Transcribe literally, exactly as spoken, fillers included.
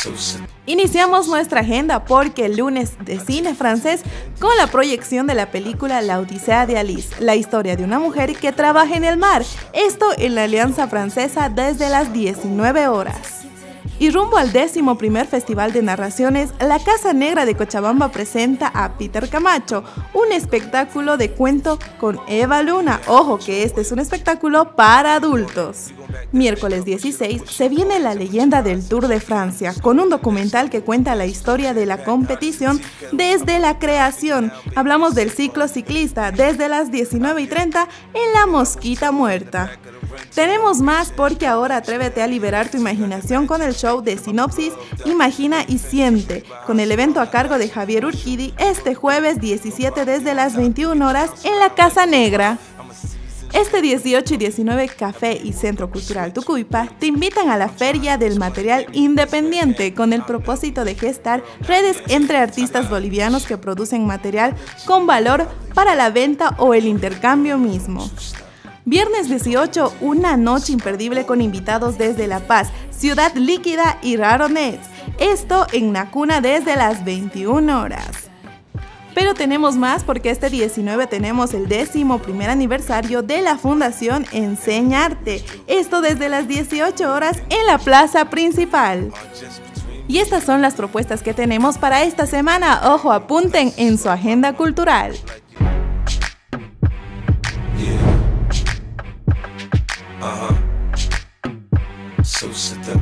Iniciamos nuestra agenda porque el lunes de cine francés con la proyección de la película La Odisea de Alice, la historia de una mujer que trabaja en el mar, esto en la Alianza Francesa desde las diecinueve horas. Y rumbo al décimo primer Festival de Narraciones, la Casa Negra de Cochabamba presenta a Peter Camacho, un espectáculo de cuento con Eva Luna. Ojo que este es un espectáculo para adultos. Miércoles dieciséis se viene La Leyenda del Tour de Francia, con un documental que cuenta la historia de la competición desde la creación. Hablamos del ciclo ciclista desde las diecinueve y treinta en La Mosquita Muerta. Tenemos más porque ahora atrévete a liberar tu imaginación con el show de Sinopsis, Imagina y Siente, con el evento a cargo de Javier Urquidi este jueves diecisiete desde las veintiuna horas en la Casa Negra. Este dieciocho y diecinueve Café y Centro Cultural Tucuipa te invitan a la Feria del Material Independiente con el propósito de gestar redes entre artistas bolivianos que producen material con valor para la venta o el intercambio mismo. Viernes dieciocho, una noche imperdible con invitados desde La Paz, Ciudad Líquida y Raro Nets. Esto en Nacuna desde las veintiuna horas. Pero tenemos más porque este diecinueve tenemos el décimo primer aniversario de la Fundación Enseñarte. Esto desde las dieciocho horas en la plaza principal. Y estas son las propuestas que tenemos para esta semana. Ojo, apunten en su agenda cultural. Uh-huh. So sit down.